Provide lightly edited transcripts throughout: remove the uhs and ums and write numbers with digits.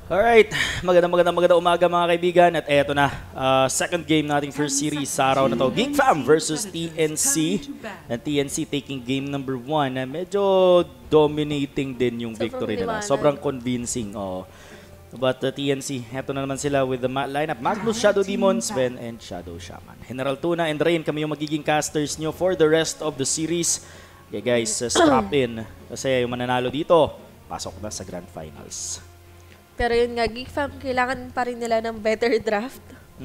Alright, magandang umaga mga kaibigan at eto na, second game nating first series sa araw na to, Geek Fam versus TNC and TNC taking game number 1 na medyo dominating din yung victory nila, sobrang convincing. But the TNC, eto na naman sila with the lineup, Magnus, Shadow Demon, Sven, and Shadow Shaman. General Tuna and Rain, kami yung magiging casters nyo for the rest of the series. Okay guys, strap in kasi yung mananalo dito, pasok na sa Grand Finals. Pero yun nga, Geek Fam, kailangan pa rin nila ng better draft.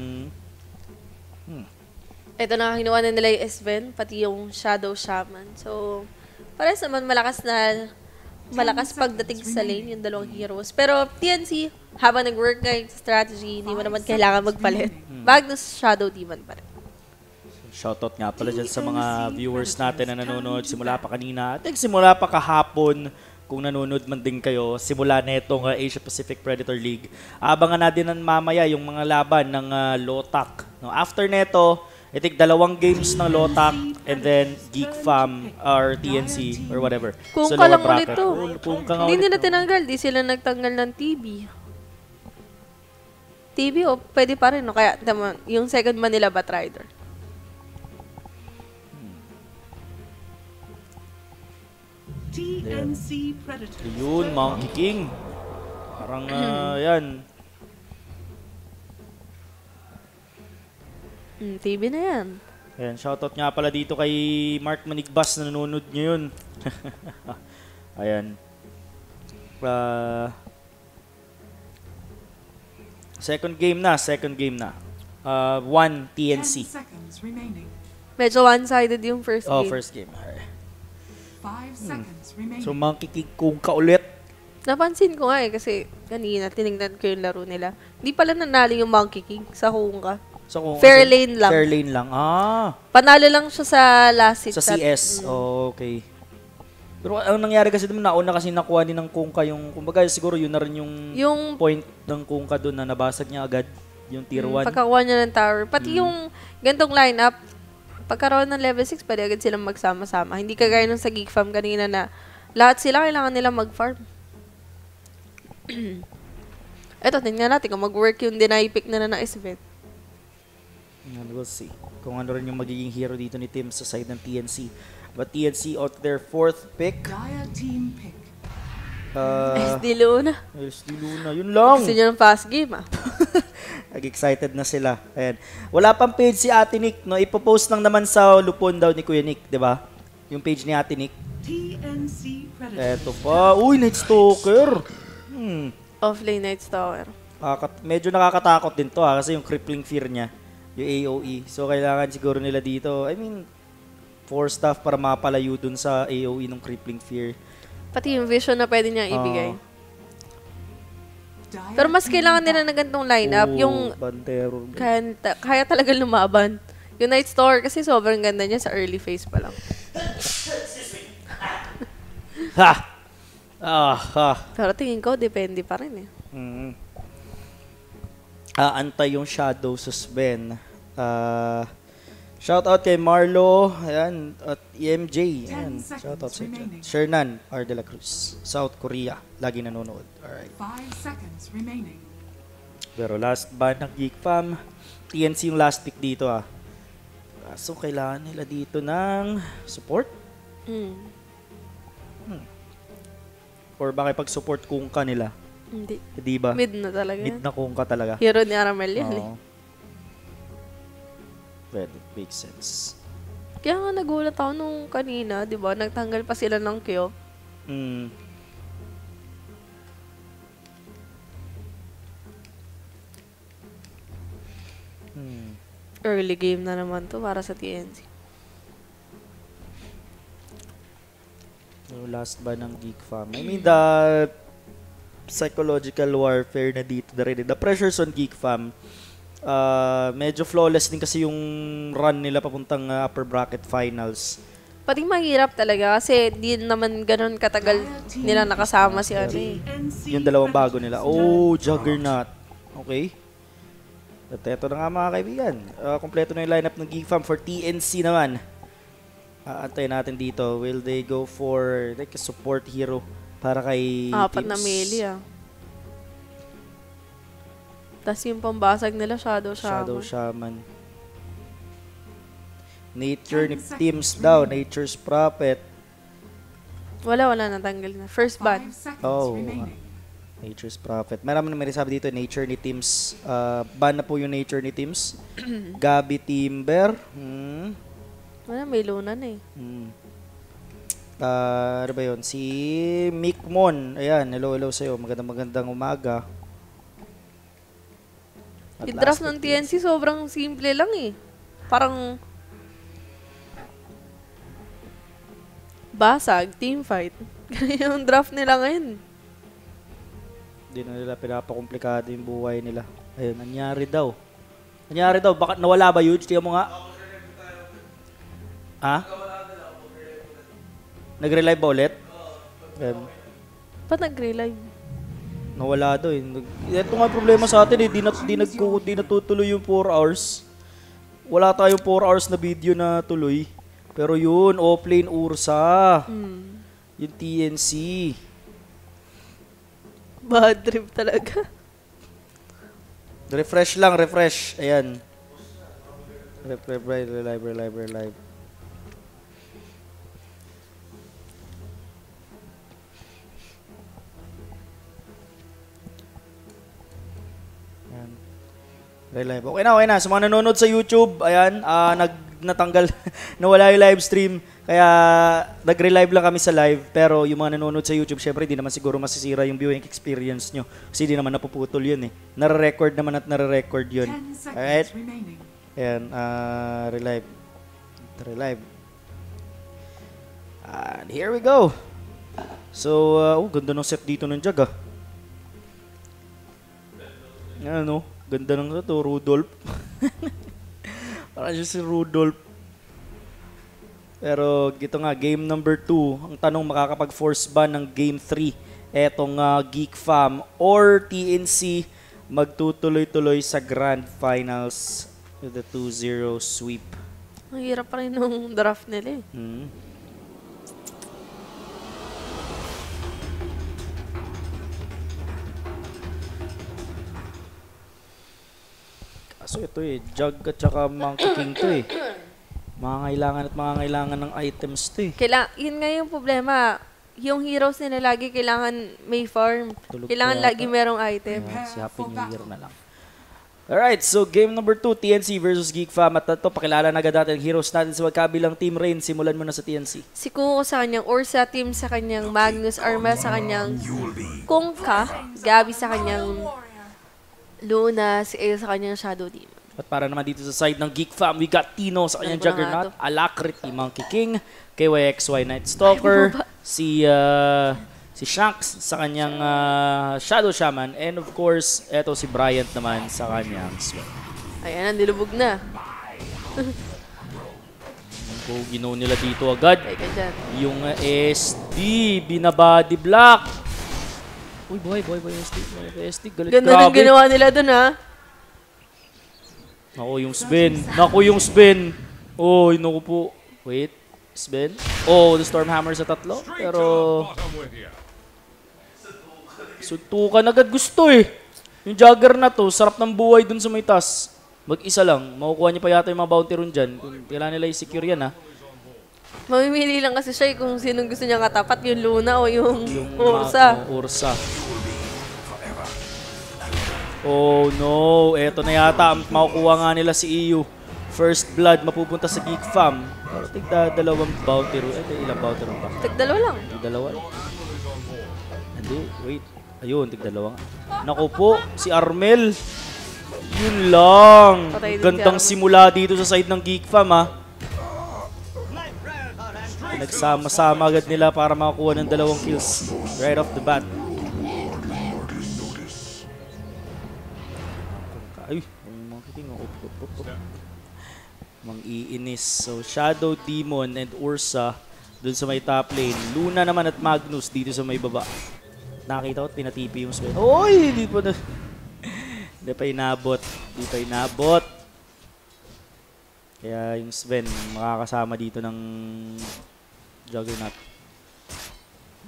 Ito na, kinuha na nila yung Sven, pati yung Shadow Shaman. So, parehas naman malakas pagdating sa lane yung dalawang heroes. Pero TNC, habang nag-work nga yung strategy, hindi mo naman kailangan magpalit. Magnus, Shadow Demon pa rin. Shoutout nga pala dyan sa mga viewers natin na nanonood simula pa kanina. I think simula pa kahapon, kung nanonood man din kayo, simula netong Asia Pacific Predator League. Abangan natin mamaya yung mga laban ng Lotak. No, after neto, I think 2 games ng Lotak and then Geek Fam or TNC or whatever. Kung so, ka lang bracket. ulit to. Hindi nila tinanggal, di sila nagtanggal ng TB. TB o pwede pa rin, no? Kaya yung second Manila Batrider. TNC Predator. Yun, Monkey King. Parang yan. TB na yan. Ayan, shoutout nga pala dito kay Mark Manigbas na nanonood nyo yun. Ayan. Second game na. 1 TNC. 10 seconds remaining. Medyo one-sided yung first game. First game. 5 seconds remaining. So, Monkey King kung kaulit. Napansin ko nga kasi kanina tinignan ko yung laro nila. Hindi pala nanalo yung Monkey King sa Honka. So, Fair lane lang. Fair lane lang. Panalo lang siya sa last hit. Sa CS. Okay. Pero ang nangyari kasi naman, nauna kasi nakuha ni ng Kungka yung, kumbaga siguro yun na rin yung point ng Kungka doon na nabasag niya agad yung tier 1. Pagkakuha niya ng tower. Pati yung gantong lineup, pagkaroon ng level 6, pwede agad silang magsama-sama. Hindi kagaya nung sa Geek Fam kanina na lahat sila kailangan nila mag-farm. Eto, tingnan natin kung mag-work yung deny pick na ng Sven. We'll see kung ano rin yung magiging hero dito ni Tim sa side ng TNC. But TNC out their 4th pick. Dire team pick. SD Luna. SD Luna, yun lang. Gusto nyo ng fast game, Nag-excited na sila. Ayan. Wala pang page si Ate Nick, no? Ipopost lang naman sa lupon daw ni Kuya Nick, di ba? Yung page ni Ate Nick. TNC Predator. Eto pa. Uy, Night Stalker. Offlane Night Stalker. Medyo nakakatakot din to kasi yung crippling fear niya, yung AOE. So, kailangan siguro nila dito, 4 stuff para mapalayo dun sa AOE ng crippling fear. Pati yung vision na pwede niyang ibigay. Pero mas kailangan nila ng ganitong lineup, yung Bantero. kaya talaga lumaban. Yung Night Stalker kasi sobrang ganda niya sa early phase pa lang. Pero tingin ko, depende pa rin Antay yung Shadow sa Sven. Shout out kay Marlo, ayan, at EMJ. Ayan, shout out sa Shernan R. De La Cruz, South Korea, lagi nanonood. Alright. 5 seconds remaining. Pero last ban ng Geek Fam, TNC yung last pick dito So kailangan nila dito ng support? Or baka pag-support Kungka nila? Hindi. Di ba? Mid na talaga. Mid na Kungka talaga. Hero ni Aramel yan Well, it makes sense. Kaya nga nagulat ako nung kanina, di ba? Nagtanggal pa sila ng Kyo. Early game na naman to para sa TNC. So, last ba ng Geek Fam? The psychological warfare na dito na rin. The pressures on Geek Fam. Medyo flawless din kasi yung run nila papuntang upper bracket finals. Pati mahirap talaga kasi di naman ganun katagal nila nakasama si Yung 2 bago nila. Juggernaut. Okay. At eto na nga mga kaibigan. Kompleto na yung lineup ng Geek Fam for TNC naman. Antayin natin dito. Will they go for like a support hero para kay Apat Teams? na melee Tapos yung pambasag nila, Shadow Shadow Shaman. Shaman. Nature ni Teams daw. Nature's Prophet. Wala natanggal na. First ban. 5 seconds Oh. remaining. Nature's Prophet. Meron naman may sabi dito, Nature ni Teams. Ban na po yung Nature ni Teams. Gabi Timber. Wala, may lunan eh. Ano ba yun? Si Mick Mon. Ayan, hello sa'yo. Magandang umaga. At Yung draft last ng but not TNC sobrang simple lang eh. Parang basag, team fight. Ganyan yung draft nila ngayon. Hindi na nila pinapakomplikado yung buhay nila. Ayun, nangyari daw. Baka nawala ba yun? Tingnan mo nga. Ha? Nag-relive ba ulit? Ba't nag-relive? Nawala daw eh. Ito nga problema sa atin eh. Di natutuloy yung 4 hours. Wala tayong 4 hours na video na tuloy. Pero yun, offlane Ursa. Yung TNC. Bad trip talaga. Refresh lang, refresh. Ayan. Relive. Ayan. Relive. Okay na. Sa mga nanonood sa YouTube, ayan, natanggal, nawala yung live stream. Kaya nag-relive lang kami sa live. Pero yung mga nanonood sa YouTube, syempre di naman siguro masisira yung viewing experience nyo. Kasi di naman napuputol yun eh. Nare-record naman at nare-record yun. 10 seconds Alright? remaining. Ayan, relive. And here we go. So, ganda ng set dito ng Jag ah. Ano, ganda ng to, Rudolph. Parang siya si Rudolph. Pero gito nga, game number 2. Ang tanong, makakapag-force ban ng game 3 etong Geek Fam or TNC magtutuloy-tuloy sa Grand Finals with the 2-0 sweep. Ang hirap pa rin nung draft nila eh. So ito eh, Jug at saka Monkey King to eh. Mangangailangan ng items to eh. Yun nga yung problema. Yung heroes nila lagi kailangan may farm. Tulog Kailangan pa yata. lagi merong item. Ayan, si Happy New Year na lang. Alright, so game number 2, TNC versus Geek Fam. At ito, pakilala na agad natin ang heroes natin sa magkabilang team. Rain, simulan mo na sa TNC. Si Kuko sa kanyang Ursa, Team sa kanyang Magnus, Armel sa kanyang Kungka, Gabi sa kanyang Luna, si Ayo sa kanyang Shadow Demon. At para naman dito sa side ng Geek Fam, we got Tino sa kanyang Ano ba nga Juggernaut, to? Alacrity, Monkey King, KYXY Night Stalker, si Shanks sa kanyang Shadow Shaman, and of course, eto si Bryant naman sa kanyang Sweat. Ayan, nilubog na. So, ginaw nila dito agad. Teka dyan. Yung SD, binabody block. Uy, boy, SD. SD, galit. Ganda nung ginawa nila dun ha. Naku, yung Sven. Oy, naku po. Wait, Sven. Oh, the Stormhammer sa tatlo. Pero, suntukan agad gusto eh. Yung Jugger na to, sarap ng buhay dun sa may taas. Mag-isa lang. Makukuha niya pa yata yung mga bounty ron dyan. Kung kailangan nila i-secure yan ha. Mamimili lang kasi siya kung sinong gusto niya katapat, yung Luna o yung Ursa. Ursa. Oh no, eto na yata. Makukuha nga nila si EU. First blood mapupunta sa Geek Fam. Pero tigda-dalawang bounty ron. Ilang bounty ron ba? Tigdalawa lang. Tigdalawa? Hindi, wait. Ayun, tigdalawa. Naku po, si Armel. Yun lang. Patay din si Gandang Armel. simula dito sa side ng Geek Fam ha. Nagsama-sama agad nila para makakuha ng 2 kills right off the bat. Ay, mang-iinis. So, Shadow Demon and Ursa dun sa may top lane. Luna naman at Magnus dito sa may baba. Nakita ko at pinatipi yung Sven. Oy! Hindi pa na... Hindi pa inabot. Kaya yung Sven makakasama dito ng Juggernaut.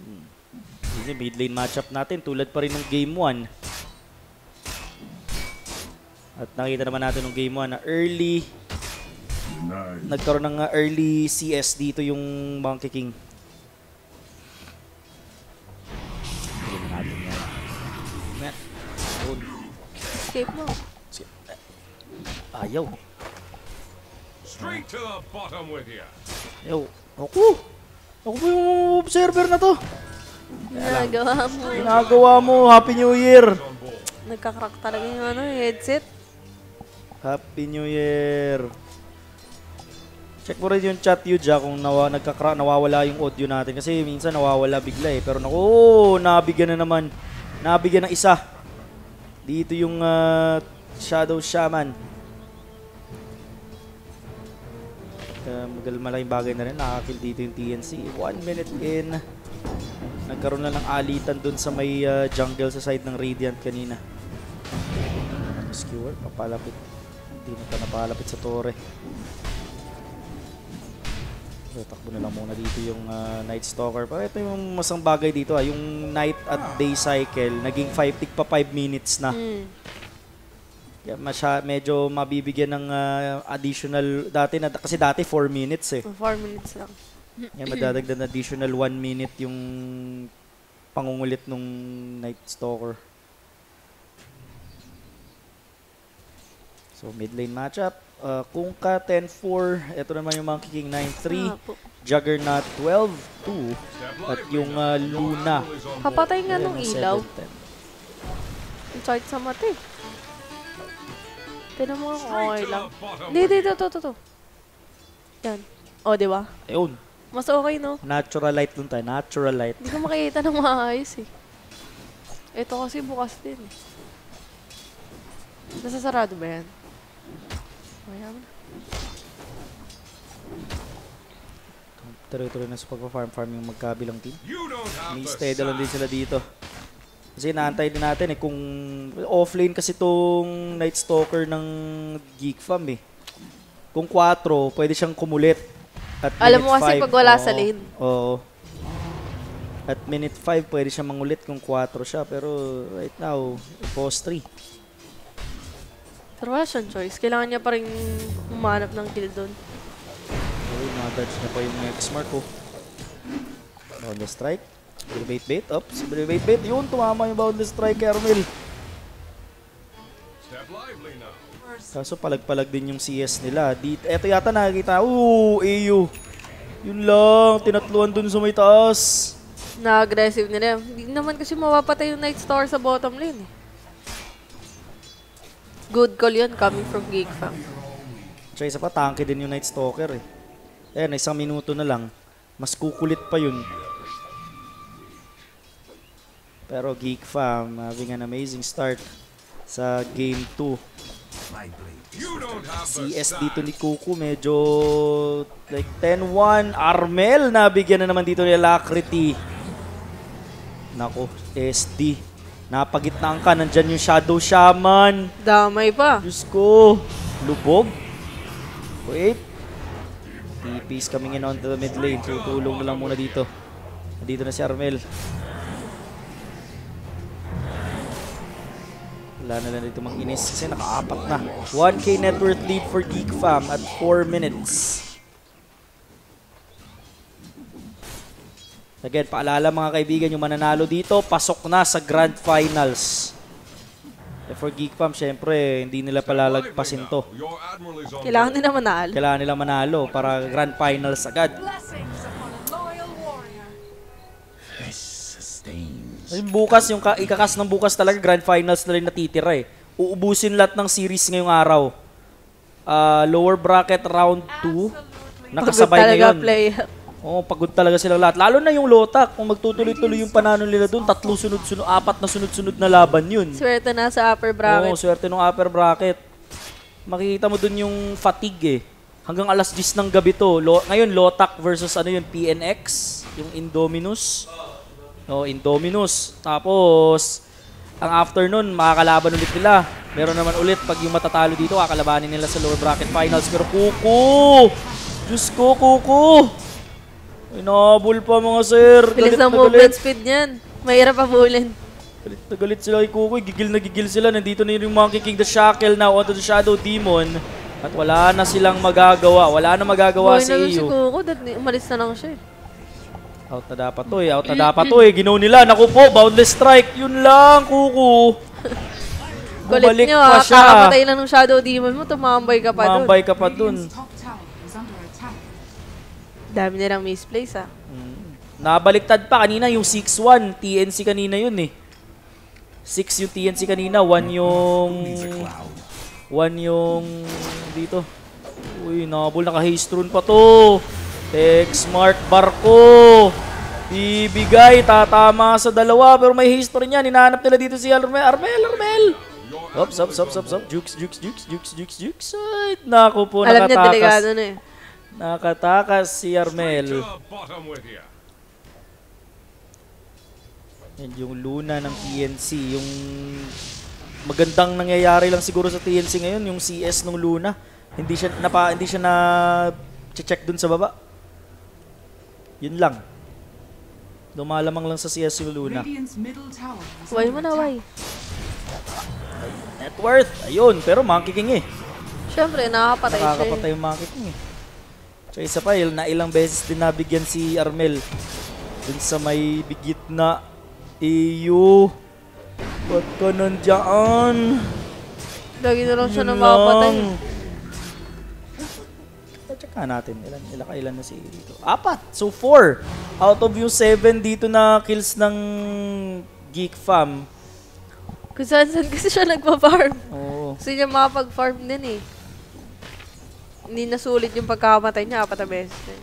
Mid lane matchup natin tulad pa rin ng game 1. At nakita naman natin nung game 1 na nagkaroon ng early CS dito yung Monkey King. Tignan natin yan. Escape mo. Ayaw. Straight to the bottom with you. Ayaw. Ako po yung observer na to. Ginagawa mo. Ginagawa mo. Happy New Year. Nagkakrak talaga yung headset. Happy New Year. Check mo rin yung chat Yuja kung nawawala yung audio natin. Kasi minsan nawawala bigla eh. Pero naku, nabigyan na naman. Nabigyan ng isa. Dito yung Shadow Shaman. Malaking bagay na rin. Nakakill dito yung TNC. 1 minute in. Nagkaroon na ng alitan dun sa may jungle sa side ng Radiant kanina. Skewer, papalapit. Hindi na pa napalapit sa Torre. So, takbo na lang muna dito yung Night Stalker. Pero ito yung masang bagay dito. Yung night at day cycle, naging 5 minutes na. Yeah, medyo mabibigyan ng additional, kasi dati 4 minutes eh. 4 minutes lang. Yeah, madadagdag na additional 1 minute yung pangungulit nung Night Stalker. So mid lane matchup. Kunkka 10-4. Ito naman yung Monkey King 9-3. Juggernaut 12-2. At yung Luna. Kapatay nga nung ilaw. 7-10. Ang sakit sa mata eh. Tinan mo ako, okay lang. Dito. Yan. O, di ba? Ayun. Mas okay, no? Natural light dun tayo. Natural light. Hindi ko makikita ng maayos eh. Ito kasi bukas din eh. Nasasarado ba yan? Ayan. Tuloy-tuloy na sa pagpa-farm yung magkabilang team. May steady lang din sila dito. Kasi naantay din natin eh kung offlane kasi tong Night Stalker ng Geek Fam eh. Kung 4, pwede siyang kumulit. At Alam mo kasi 5, pag wala sa lane. Oo. At minute 5, pwede siyang mangulit kung 4 siya. Pero right now, post 3. Pero wala siyang choice. Kailangan niya pa rin humanap ng kill doon. Okay, na-dodge na pa yung X-Mark ko. Boundless strike. Bait. Oops, bait. Yun, tumama yung boundless strike kay Armel. Kaso palag-palag din yung CS nila. Eto yata nakikita. AU. Yun lang, tinatluan dun sa may taas. Na-aggressive nila. Hindi naman kasi mawapatay yung Night Star sa bottom lane eh. Good call yun coming from Geek Fam. Tsaka isa pa, tanke din yung Night Stalker eh. Ayan, 1 minuto na lang. Mas kukulit pa yun. Pero Geek Fam having an amazing start sa game 2. CS dito ni Kuku medyo like 10-1. Armel nabigyan na naman dito ni Alacrity. Nako, SD. Napagitnaan ka, nandyan yung Shadow Shaman. Damay pa. Diyos ko. Lubog. Wait. TP's coming in on the mid lane. Tutulong na lang muna dito. Dito na si Armel. Wala na lang dito mag-inis kasi naka-4 na. 1K net worth lead for Geek Fam at 4 minutes. Again, paalala mga kaibigan, yung mananalo dito, pasok na sa Grand Finals. For Geek Fam, syempre, hindi nila palalagpasin to. Kailangan nila manalo. Kailangan nila manalo para Grand Finals agad. Yung bukas, yung ikakas ng bukas talaga, Grand Finals na rin natitira eh. Uubusin lahat ng series ngayong araw. Lower bracket round 2. Nakasabay na yun. Oo, pagod talaga silang lahat. Lalo na yung Lotak. Kung magtutuloy-tuloy yung panalo nila doon, 4 sunod-sunod, 4 na sunod-sunod na laban yun. Swerte na sa upper bracket. Oo, swerte ng upper bracket. Makikita mo doon yung fatigue eh. Hanggang alas 10 ng gabi to. Ngayon, Lotak versus yung PNX, yung Indominus. Indominus. Tapos, ang afternoon, makakalaban ulit nila. Meron naman ulit pag yung matatalo dito, kakalabanin nila sa lower bracket finals. Pero Kuku! Diyos ko, Kuku! Inabol pa mga sir. Bilis ng movement speed niyan. Mahirap abulin. Galit na galit sila kay Kukoy. Gigil na gigil sila. Nandito na yung Monkey King the Shackle now onto the Shadow Demon. At wala na silang magagawa. Wala na magagawa si na lang si Iyo. Kuko, umalis na lang siya eh. Out na dapat to eh. Out na dapat to eh. Ginaw nila. Naku po, boundless strike. Yun lang, Kuko. Kulit Bumalik nyo pa siya. kakapatay lang ng Shadow Demon mo, tumambay ka pa dun. Mambay ka pa dun. Radiant's top tower is under attack. Dami nilang misplace ah. Nabaliktad pa kanina yung 6-1. TNC kanina yun eh. 6 yung TNC kanina. 1 yung dito. Uy, nabol. Naka-haste rune pa to. Tech Smart Barko. Bibigay. Tatama sa dalawa. Pero may haste pa rin yan. Hinahanap nila dito si Armel. Ops. Jukes. Ay, naku po, Alam niya, delikado nakatakas. na eh. Nakatakas si Straight Armel. to the bottom with you. Yan yung Luna ng TNC. Yung magandang nangyayari lang siguro sa TNC ngayon, yung CS ng Luna. Hindi siya na check dun sa baba. Yun lang. Lumalamang lang sa CS yung Luna. Radiant's middle tower is Why under mo na, why? attack. Net worth. Ayun. Pero Monkey King eh. Siyempre, nakakapatay siya Nakakapatay yung Monkey King eh. So isa pa, na ilang beses din nabigyan si Armel. Dun sa may bigit na Iyo. Ba't ka nandiyan? Lagi na lang siya Yun namapatay. lang. Check nga natin. Ilan na si dito? 4. So 4. Out of yung 7 dito na kills ng Geek Fam. Kung saan kasi siya nagpa-farm. Oo. Gusto niya makapag-farm din eh. Hindi nasulit yung pagkakamatay niya, 4 na beses na.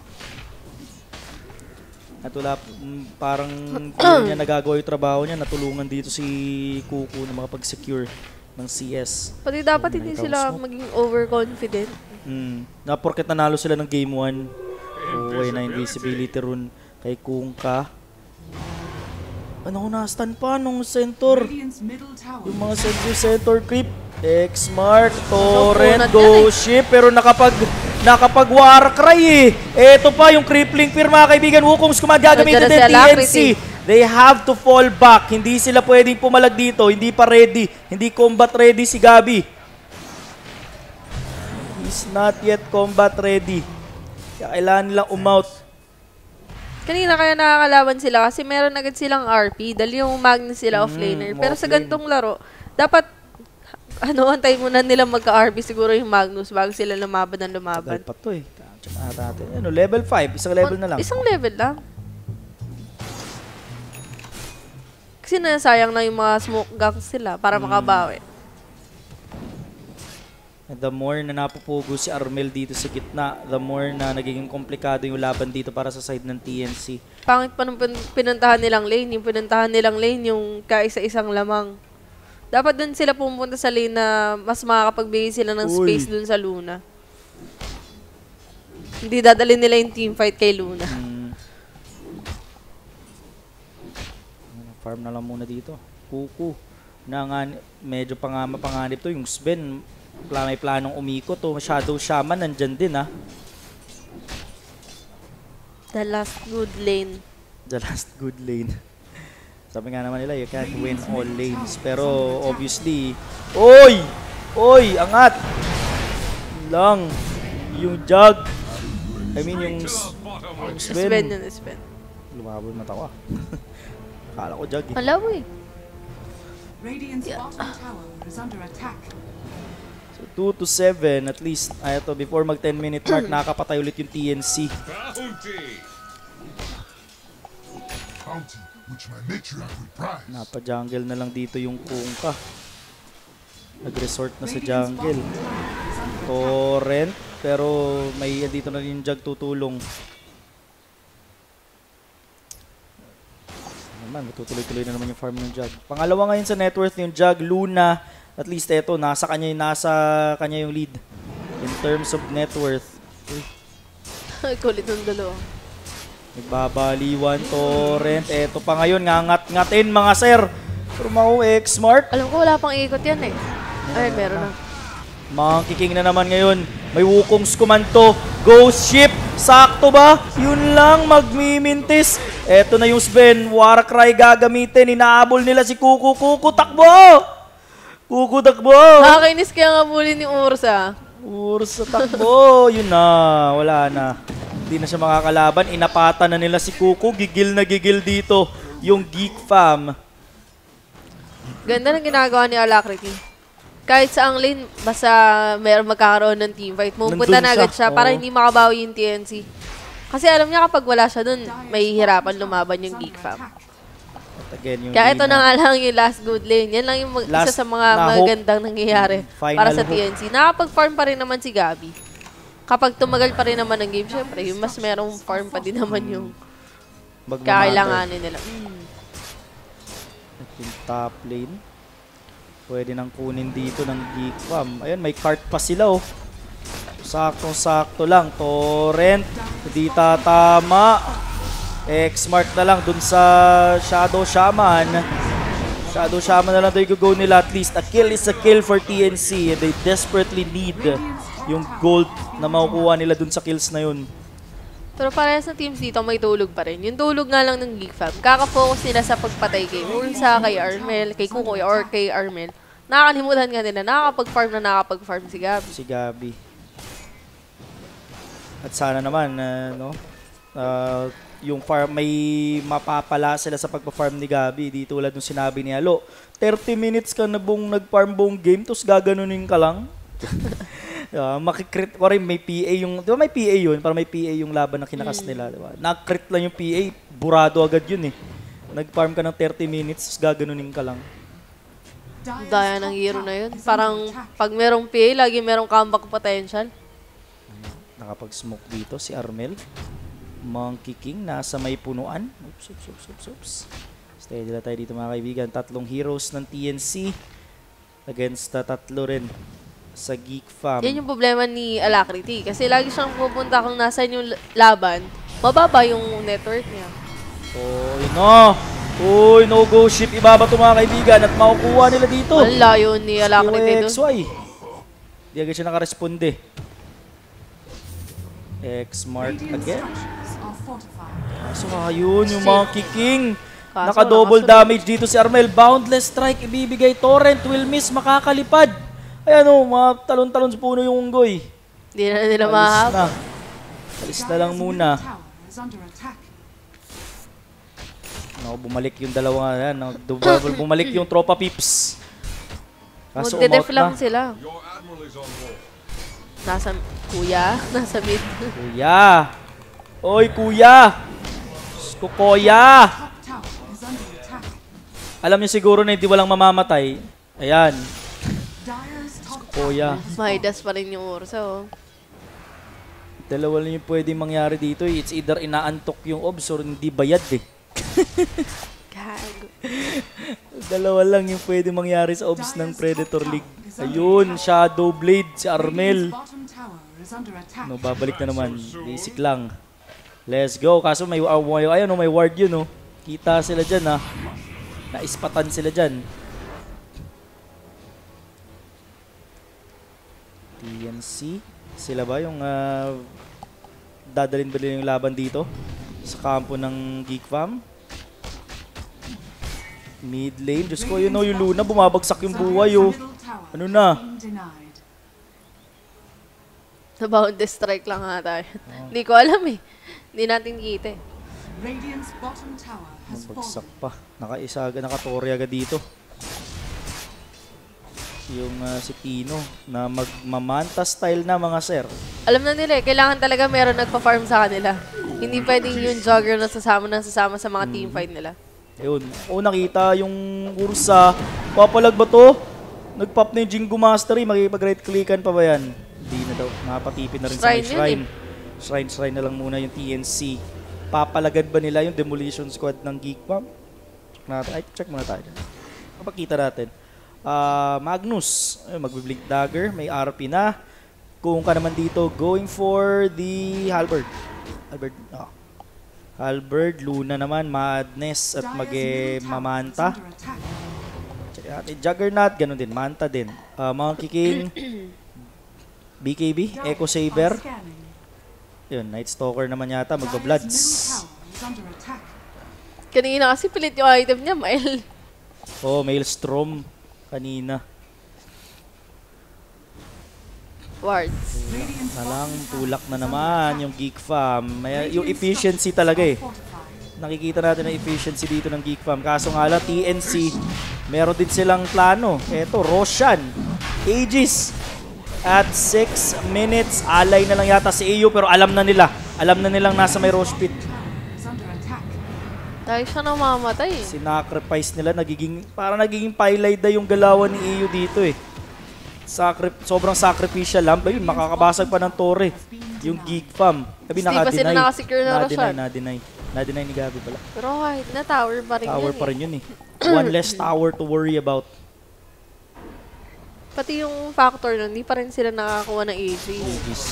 At wala, parang hindi niya nagagawa yung trabaho niya. Natulungan dito si Kuko na makapag-secure ng CS. Pati dapat Oh, hindi may sila smoke. maging overconfident. Na porket nanalo sila ng game 1. Okay na invisibility rune kay Kungka. Ano ko na-stun pa nung center? Radiant's middle tower Yung mga center creep. X-Mark, Torrent, punat yan Ghost Ship, pero nakapag Warcry eh. Eto pa yung crippling fear mga kaibigan. Wukong's command gagamitin Nandiyan na din si TNC. Alacrity. They have to fall back. Hindi sila pwedeng pumalag dito. Hindi pa ready. Hindi combat ready si Gabi. He's not yet combat ready. Kaya kailangan nilang umout. Kanina kaya nakakalaban sila kasi meron agad silang RP. Dahil yung Magnus sila offlaner. Pero sa offlane. gantong laro, dapat antay muna nila magka-RP siguro yung Magnus bago sila lumaban ng Tagal lumaban. pa to eh. Check natin. Ano, level 5. Isang level na lang. Isang level lang. Kasi nasayang na yung mga smoke gangs sila para makabawi. And the more na napupugo si Armel dito sa gitna, the more na nagiging komplikado yung laban dito para sa side ng TNC. Pangit pa nung pinuntahan nilang lane. Yung pinuntahan nilang lane, yung kaisa-isang lamang. Dapat dun sila pumunta sa lane na mas makakapagbigay sila ng space dun sa Luna. Hindi dadalhin nila yung teamfight kay Luna. Farm na lang muna dito. Kuku. Medyo mapanganib to. Yung Sven, may planong umikot. Shadow Shaman, nandyan din ha. The last good lane. The last good lane. Sabi nga naman nila, you can't win all lanes. Pero obviously, Oy! Angat! Lang. Yung Jug. I mean yung Sven Sven. yun, Sven. Lumabon mata ko ah. Akala ko Jug eh. Alam mo eh. Radiant's bottom tower is under attack. So 2-7 at least. Ito, before mag 10-minute mark, nakakapatay ulit yung TNC. Bounty. Bounty, which my matriarch would prize. Napa-jungle na lang dito yung Kungka. Nag-resort na sa jungle. Torrent, pero may dito na rin yung Jug tutulong. Matutuloy-tuloy na naman yung farm ng Jug. Pangalawa ngayon sa net worth yung Jug, Luna. At least eto, nasa kanya yung lead. In terms of net worth. Kulit ng dalawa. Nagbabaliwan, Torrent. Eto pa ngayon, ngangat-ngatin mga sir. Pero mga X-Mark. Alam ko wala pang ikot yan eh. Ay, meron na. Monkey King na naman ngayon. May Wukong's Kumanto. Ghost Ship. Sakto ba? Yun lang, magmimintis. Eto na yung Sven. Warcry gagamitin. Inaabol nila si Kuku. Kuku, takbo! Kuku, takbo! Nakakainis kaya nga bully ni Ursa. Ursa, takbo! Yun na, wala na. Hindi na siya makakalaban. Inapatan na nila si Kuku. Gigil na gigil dito yung Geek Fam. Ganda ng ginagawa ni Alacrity. Kahit sa ang lane, basta meron magkakaroon ng teamfight, pupunta Nandun na agad siya siya, para oo. hindi makabawi yung TNC. Kasi alam niya kapag wala siya dun, may hirapan lumaban yung Geek Fam. At again, yung Kaya ito Lina. na nga lang yung last good lane. Yan lang yung isa Last sa mga na hope. magandang nangyayari Final para sa hope. TNC. Nakapag-farm pa rin naman si Gabi. Kapag tumagal pa rin naman ang game, syempre, yung mas merong farm pa din naman yung kakailanganin nila. At yung top lane. Pwede nang kunin dito ng Geek Fam. Ayun, may cart pa sila oh. Saktong-sakto lang. Torrent. Hindi tatama. X-Mark na lang dun sa Shadow Shaman. Shadow Shaman na lang ito i-go nila. At least a kill is a kill for TNC. And they desperately need yung gold na makukuha nila dun sa kills na yun. Pero parehas na teams dito, may tulog pa rin. Yung tulog nga lang ng Geek Fam, kaka-focus nila sa pagpatay kay Ursa, kay Armel, kay Kukoy, or kay Armel. Nakakalimutan nga nila, nakakapag-farm si Gabi. Si Gabi. At sana naman, yung farm, may mapapala sila sa pagpa-farm ni Gabi. Di tulad nung sinabi ni Alo, 30 minutes ka na nag-farm buong game, tapos gaganunin ka lang. Makikrit ko rin, may PA yung, di ba may PA yun? Para may PA yung laban na kinakas nila, di ba? Nag-crit lang yung PA, burado agad yun eh. Nag-farm ka ng 30 minutes, tapos gaganunin ka lang. Daya ng hero na yun. Parang pag merong PA, lagi merong comeback potential. Nakapag-smoke dito si Armel. Monkey King nasa may punuan. Oops. Steady na tayo dito mga kaibigan. Tatlong heroes ng TNC against tatlo rin sa Geek Fam. Yan yung problema ni Alacrity. Kasi lagi siyang pupunta kung nasan yung laban, mababa yung network niya. Uy, no-go ship. Ibabato mga kaibigan at makukuha nila dito. Ang layo ni Alacrity dun. XY. Di agad siya nakaresponde. X-Mark again. Are fortified. So ayun yung Monkey King. Kaso, Naka-double nakasunod. damage dito si Armel. Boundless strike ibibigay. Torrent will miss. Makakalipad. Ayan o, mga talon-talon sa puno yung unggoy. Hindi na nila Alis mahahap. na. Alis na lang muna. Tower is under attack. Bumalik yung dalawa. Ayan, bumalik yung tropa peeps. Kaso Magde-def umout lang na. sila. Your admiral is on board. Nasa, kuya, nasa mid. Kuya. Oy, kuya. Kukoya. Top tower is under attack. Alam niyo siguro na hindi walang mamamatay. Ayan. Dire's top Kuya. Midas pa rin yung Ursa, oh. Dalawa lang yung pwedeng mangyari dito. It's either inaantok yung obs or hindi bayad eh. Gago. Dalawa lang yung pwedeng mangyari sa obs ng Predator League. Ayun, Shadow Blade, si Armel. bottom tower is under attack. Babalik na naman. Basic lang. Let's go. Kaso may ayun, may ward yun, oh. Kita sila dyan, ha. Naispatan sila dyan. TNC. Sila ba yung dadalhin ba nila yung laban dito? Sa kampo ng Geek Fam? Mid lane. Diyos ko, yun, oh, yung Luna. Bumabagsak yung buhay, oh. Ano na? Denied. Nabound strike lang nga tayo. Hindi ko alam eh. Hindi natin kita eh. Radiant's bottom tower has Bagsak fallen. pa. Nakatorya agad dito. Yung si Tino na magmamanta style na mga sir. Alam na nila eh, kailangan talaga meron nagpa-farm sa kanila. Hindi pwedeng yung jogger na sasama sa mga teamfight nila. Ayun. Nakita yung Ursa. Papalag ba to? Nag-pop na yung Jingo Mastery. Makikipag-right clickan pa ba yan? Hindi na daw. Nakapatipin na rin sa may Shrine yun shrine. Shrine na lang muna yung TNC. Papalagad ba nila yung Demolition Squad ng Geek Fam? Check muna tayo. Kapakita natin. Magnus. Magbe-blink dagger. May RP na. Kung ka naman dito, going for the Halberd. Halberd, Luna naman, Madness at Mamanta. Under attack. Check natin. Juggernaut, ganun din. Manta din. Monkey King, BKB, Echo Saber. Scanning. Yun, Night Stalker naman yata, Dire's magbabloods. middle tower is under attack. Kanina kasi pilit yung item niya, Mael. Oh, Maelstrom kanina. Wards. Radiant's Nalang, bottom tulak tower na is under naman attack. yung Geek Fam. Yung Radiant's efficiency structures talaga are eh. fortified. Nakikita natin ang efficiency dito ng Geek Fam. Kaso nga lang, TNC, meron din silang plano. Eto, Roshan, Aegis. At 6 minutes, alay na lang yata si EU pero alam na nila. Alam na nilang nasa may Rosh Pit. Tower is under attack. Dahil siya namamatay eh. Sinacrifice nila, parang nagiging pilay na yung galawan ni EU dito eh. Sobrang sacrificial lang. Ayun, makakabasag pa ng tore. Yung Geek Fam. Sabi, Hindi pa sila nakasecure na Roshan. Na-deny ni Gabi pala. Pero kahit na tower pa rin Tower yun pa eh. rin yun eh. One less tower to worry about. Pati yung factor nun, hindi pa rin sila nakakuha ng AJ. Aegis.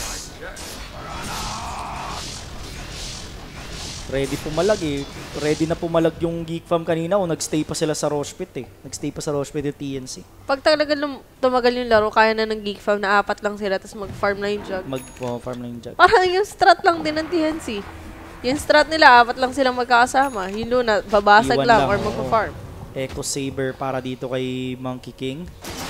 Ready pumalag eh. Ready na pumalag yung Geek Fam kanina o nagstay pa sila sa Rosh Pit eh. Nagstay pa sa Rosh Pit yung TNC. Pag talaga tumagal yung laro, kaya na ng Geek Fam na 4 lang sila, tapos mag-farm na yung jug. Mag-farm na yung jug. Parang yung strat lang din ng TNC. Yung strat nila, 4 lang silang magkakasama. Yung Luna, babasag Iwan lang lang, or oo. magpa-farm. Echo Saber para dito kay Monkey King.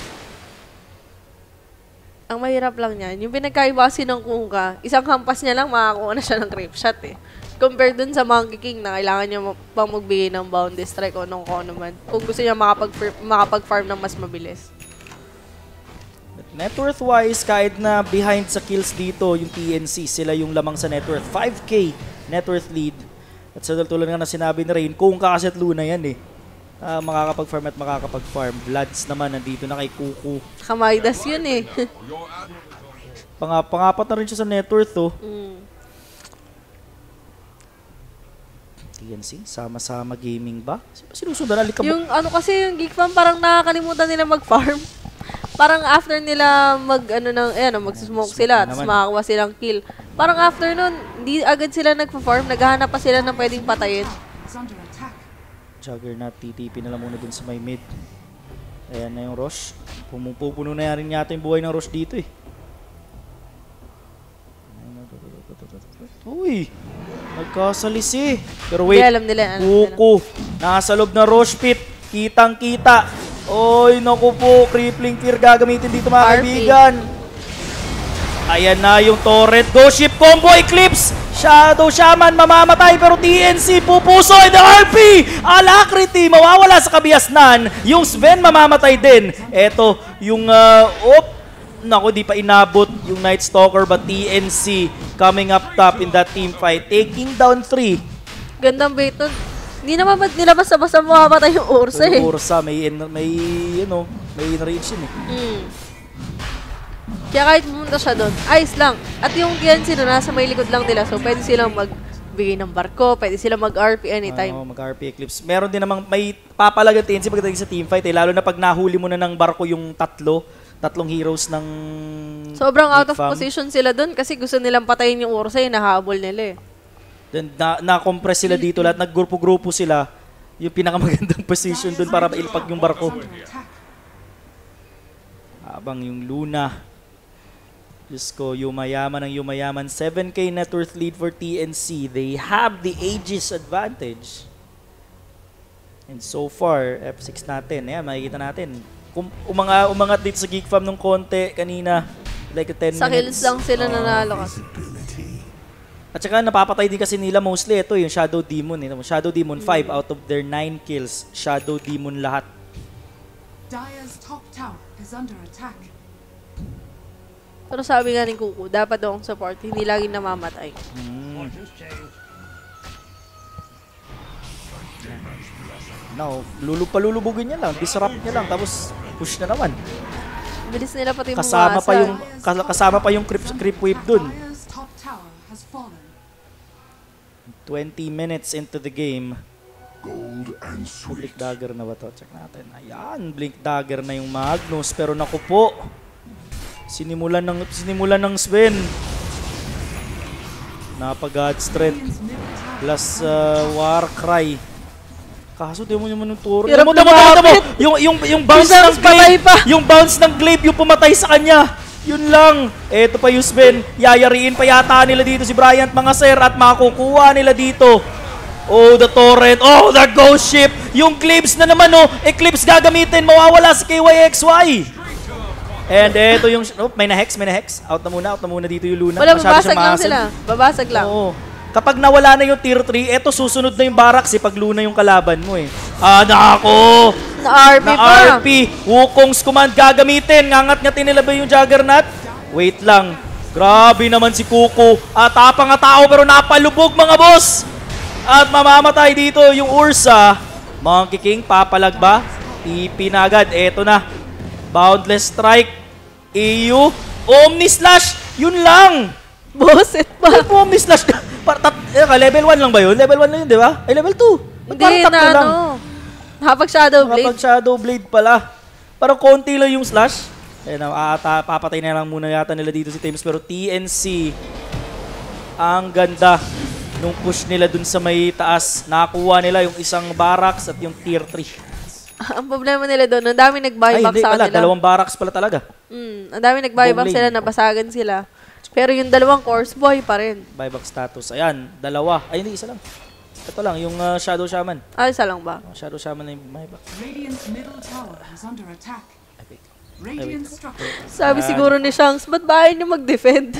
Ang mahirap lang niyan, yung pinagkaibasin ng Kuka, isang hampas niya lang makakuha na siya ng creep shot eh. Compared dun sa Monkey King na kailangan niya pang magbigay ng bounty strike o nung ko naman. Kung gusto niya makapag-farm ng mas mabilis. Net worth wise, kahit na behind sa kills dito, yung TNC, sila yung lamang sa net worth. 5k net worth lead. At sa tulad nga na sinabi ni Rain, kung kakaset Luna yan eh. Makakapag-farm at makakapag-farm. Bloods naman, nandito na kay Kuku. Kamaidas yun eh. Your admiral is Pangapat na rin siya sa net worth oh. TNC, sama-sama gaming ba? Sinusundan, alikabok. Yung ano kasi yung Geek Fam parang nakakalimutan nila mag-farm. Parang after nila mag-smoke sila, tapos naman. makakuha silang kill. Parang after nun, hindi agad sila nagpa-farm, naghahanap pa sila ng pwedeng patayin. Is under attack. Juggernaut, TTP na lang muna dun sa may mid. Ayan na yung Rosh. Pumupuno na rin yata yung buhay ng Rosh dito eh. Uy! Nagkasalisi. Pero wait, Hindi, alam nila. Kuku. Nasa loob na Rosh Pit. Kitang-kita. Oy, naku po. Crippling Fear gagamitin dito mga RP. kaibigan. Ayan na yung turret. Ghost Ship combo. Eclipse. Shadow Shaman mamamatay pero TNC pupuso. And the RP. Alacrity mawawala sa kabiasnan. Yung Sven mamamatay din. Eto yung naku, di pa inabot yung Night Stalker but TNC coming up top in that team fight. Taking down 3. Gandang bait nun. Hindi naman nila basta-basta mamamatay yung Ursa eh. Ursa, may range yun eh. Kaya kahit pumunta siya doon, ayos lang. At yung TNC na nasa may likod lang nila, so pwede silang magbigay ng barko, pwede silang mag-RP anytime. Mag-RP Eclipse. Meron din namang may papalaga TNC pagdating sa teamfight eh. Lalo na pag nahuli mo na ng barko yung tatlong heroes ng Sobrang out of Geek Fam. position sila doon kasi gusto nilang patayin yung Ursa, yung nahabol nila eh. Then na-compress sila dito, lahat naggrupo-grupo sila. Yung pinakamagandang position doon para mailpag yung barko. Under attack. Habang yung Luna, Diyos ko, yumayaman ang yumayaman. 7k net worth lead for TNC. They have the Aegis advantage. And so far, F6 natin. Ayan, makikita natin. Umangat dito sa Geek Fam nung konti kanina. Like a 10 Sa kills minutes. lang sila nanalo kasi. At saka napapatay din kasi nila mostly. Ito yung Shadow Demon. Shadow Demon 5 out of their 9 kills. Shadow Demon lahat. Dire's top tower is under attack. Pero sabi nga ni Kuku, dapat daw ang support, hindi lagi namamatay. No, palulubugin niya lang. Disrupt niya lang. Tapos push na naman. Bilis nila pati Kasama pa yung creep wave dun. Dire's top tower has fallen. 20 minutes into the game. Gold and Blink sweet. Dagger na ba to? Check natin. Ayan, Blink Dagger na yung Magnus. Pero naku po, sinimulan ng Sven. Napag-God Strength. Radiant's middle tower Plus Warcry. Kaso di mo naman yung turo. Hirap lumapit. Yung bounce Yung ng patay glaive. pa. Yung bounce ng glaive yung pumatay sa kanya. Yun lang. Eto pa Yusben. Yayariin pa yata nila dito si Bryant mga sir at makukuha nila dito. Oh, the torrent. Oh, the ghost ship. Yung Eclipse na naman, oh. Eclipse gagamitin. Mawawala si KYXY. And eto yung... Oh, may na-hex. Out na muna dito yung Luna. Wala, Masyado babasag siyang lang ma-hassle. sila. Babasag lang. Oo. Kapag nawala na yung tier 3, eto susunod na yung barracks pag Luna yung kalaban mo eh. Nako! Na-RP pa. Na-RP. Wukong's command gagamitin. Ngangat-ngatin nila ba yung Juggernaut? Wait lang. Grabe naman si Kuko. Tapang nga tao pero napalubog mga boss. At mamamatay dito yung Ursa. Monkey King, papalag ba? TP na agad. Eto na. Boundless Strike. EU. Omni Slash. Yun lang. Boset pa. Omni Slash. Level 1 lang ba yun? Level 1 lang yun, di ba? Ay, level 2. Hindi na Hapag Shadow Blade. Kapag Shadow Blade pala. Parang konti lang yung slash. Papatay na lang muna yata nila dito si Thames. Pero TNC, ang ganda nung push nila dun sa may taas. Nakakuha nila yung isang barracks at yung tier 3. Ang problema nila doon, ang dami nag-buyback sa kanila. Dalawang barracks pala talaga. Ang dami nag-buyback sila, nabasagan sila. Pero yung dalawang course boy pa rin. Buyback status. Ayan, dalawa. Ay, hindi, isa lang. Ito lang, yung Shadow Shaman. Isa lang ba? Shadow Shaman na yung buyback. Radiant's middle tower is under attack. Radiant structures. Sabi siguro ni Shanks, ba't ba ayaw niyo mag-defend?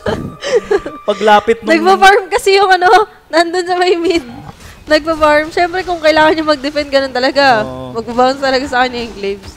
Paglapit nung... Nagpa-farm kasi yung nandun sa may mid. Nagpa-farm. Siyempre kung kailangan niyo mag-defend, ganun talaga. Magbabounce talaga sa kanya yung Glaives.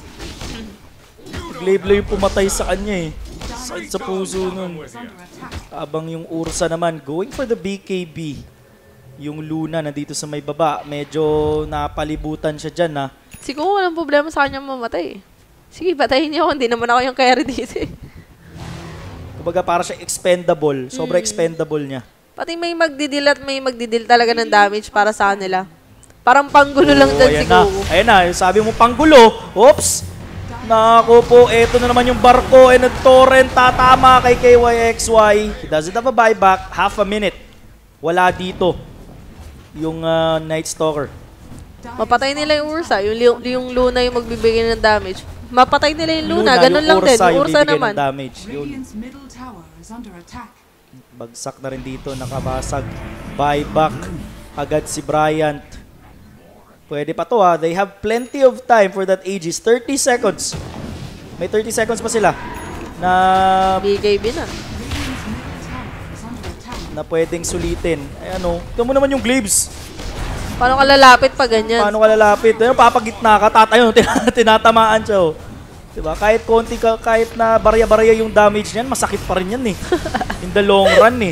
Glaive yung pumatay sa kanya eh. Sakit sa puso nun. Habang yung Ursa naman, going for the BKB. Yung Luna nandito sa may baba, medyo napalibutan siya dyan ha. Siguro walang problema sa kanya mamatay. Sige, patayin niyo ako. Hindi naman ako yung carry dito eh. Kumbaga para siya expendable. Sobra expendable niya. Pati may magdidil at may magdidil talaga ng damage para sa kanila. Parang panggulo lang dyan siguro. Ayan na, sabi mo panggulo. Oops! Naku po, eto na naman yung barko and the torrent tatama kay KYXY. He doesn't have a buyback. Half a minute. Wala dito yung Night Stalker. Mapatay nila yung Ursa. Yung Luna yung magbibigay ng damage. Mapatay nila yung Luna. Ganun lang din. Yung Ursa naman. Radiant's middle tower is under attack. Bagsak na rin dito. Nakabasag. Buyback. Agad si Bryant. Pwede pa to ha. They have plenty of time for that Aegis. 30 seconds. May 30 seconds pa sila. Na BKB na. Radiant's middle tower is under attack. na pwedeng sulitin. Ay ano, ito mo naman yung Glaives. Paano ka lalapit pa ganyan? Paano ka lalapit? Ayun, papagitna ka, tatayo, tinatamaan siya. Oh. Diba? Kahit konti ka, kahit na barya-barya yung damage niyan, masakit pa rin yan eh. In the long run eh.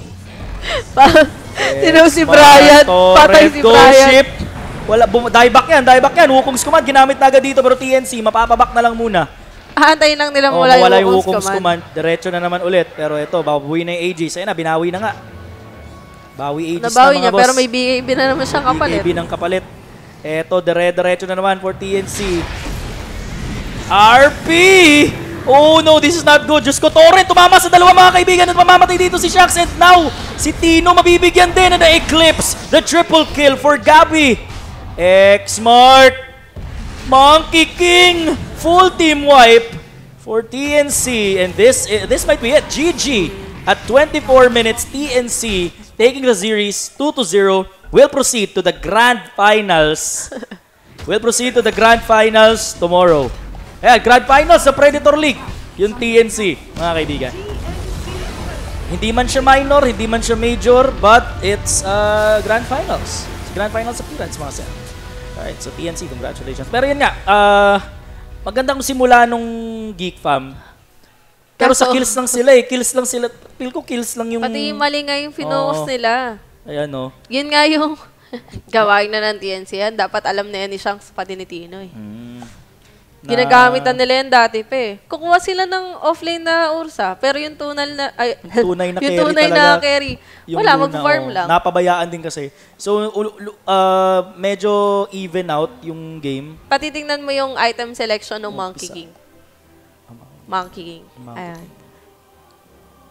Tinaw si Bryant. Patay si Bryant. Ship. Wala, dieback yan. Wukong's command, ginamit na agad dito, pero TNC, mapapaback na lang muna. Aantayin lang nila Wala mula yung yung Wukong's command. command. Diretso na naman ulit. Pero ito, babuwi na yung Aegis. Ayun na, binawi na nga. Bawi Aegis Nabawi na mga niya, boss. pero may BKB na naman siyang kapalit. BKB ng kapalit. Eto, diretso na naman for TNC. RP! Oh no, this is not good. Diyos ko, Torrent, tumama sa dalawa mga kaibigan at mamamatay dito si Shax. And now, si Tino mabibigyan din ng the Eclipse. The triple kill for Gabby. X-Mart. Monkey King. Full team wipe for TNC. And this might be it. GG. At 24 minutes, TNC taking the series 2-0 will proceed to the Grand Finals. Will proceed to the Grand Finals tomorrow. Ayan, Grand Finals sa Predator League. Yung TNC, mga kaibigan. Hindi man siya minor, hindi man siya major, but it's Grand Finals. Grand Finals appearance, mga sir. Alright, so TNC, congratulations. Pero yun nga, magandang simula nung Geek Fam. Pero sa kills lang sila eh. Kills lang sila. Feel ko kills lang yung... Pati yung mali nga yung finocus nila. Ayan o. Yun nga yung gawain na ng TNC yan. Dapat alam na yan ni Shanks pati ni Tino eh. Ginagamitan nila yan dati pa eh. Kukuha sila ng offlane na Ursa. Pero yung tunay na Tunay na yung carry tunay talaga. na carry. Wala, Luna, mag-farm lang. Napabayaan din kasi. So, medyo even out yung game. Pati tingnan mo yung item selection ng Monkey King. Monkey King. Ayan.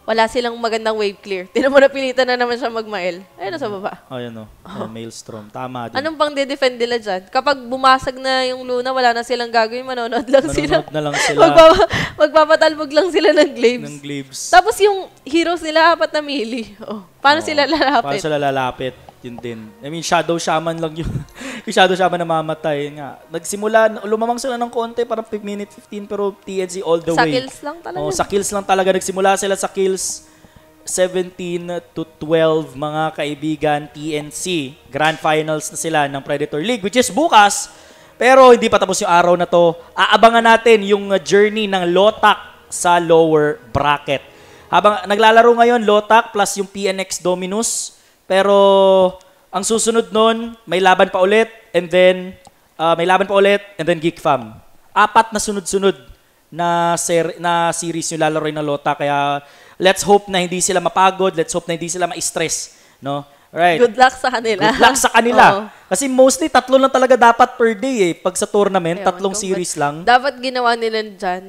wala silang magandang wave clear. Tinan mo, napilitan na naman siya magmael. Ayun, sa baba. Ayan o. Maelstrom. Tama din. Anong pang de-defend nila dyan? Kapag bumasag na yung Luna, wala na silang gagawin, manonood lang sila. Manonood na lang sila. Magpapatalbog lang sila ng glaives. ng glaives. Tapos yung heroes nila, 4 na melee. Oh, paano sila Paano lalapit? sila lalapit? Yun din. I mean, Shadow Shaman lang yun. Yung Shadow Shaman na mamatay. Yun nga. Nagsimula, lumamang sila ng konti, parang minute 15, pero TNC all the Sa way. kills lang talaga. Oh, sa kills lang talaga. Nagsimula sila sa kills 17 to 12, mga kaibigan, TNC. Grand Finals na sila ng Predator League, which is bukas. Pero hindi pa tapos yung araw na to. Aabangan natin yung journey ng Lotak sa lower bracket. Habang naglalaro ngayon, Lotak plus yung PNX Dominus. Pero ang susunod nun, may laban pa ulit, and then Geek Fam. 4 na sunod-sunod na series yung lalaroin ng Lota, kaya let's hope na hindi sila mapagod, let's hope na hindi sila ma-stress, no? Right. Good luck sa kanila. Good luck sa kanila. Oo. Kasi mostly 3 lang talaga dapat per day pag sa tournament, 3 Ewan ko, series but lang. Dapat ginawa nila dyan,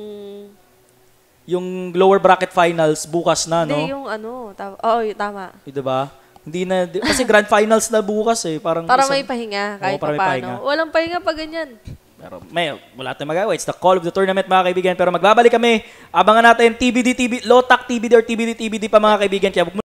Yung lower bracket finals bukas na, no? Hindi, yung ano. Tama. Diba? Hindi na, kasi grand finals na bukas parang Para isang- may pahinga, kahit Oo, para may paano. pahinga. Walang pahinga pa ganyan. Pero wala tayong magagawa. It's the call of the tournament, mga kaibigan. Pero magbabalik kami. Abangan natin TBD, Lotak TBD or TBD pa, mga kaibigan. Kaya huwag mo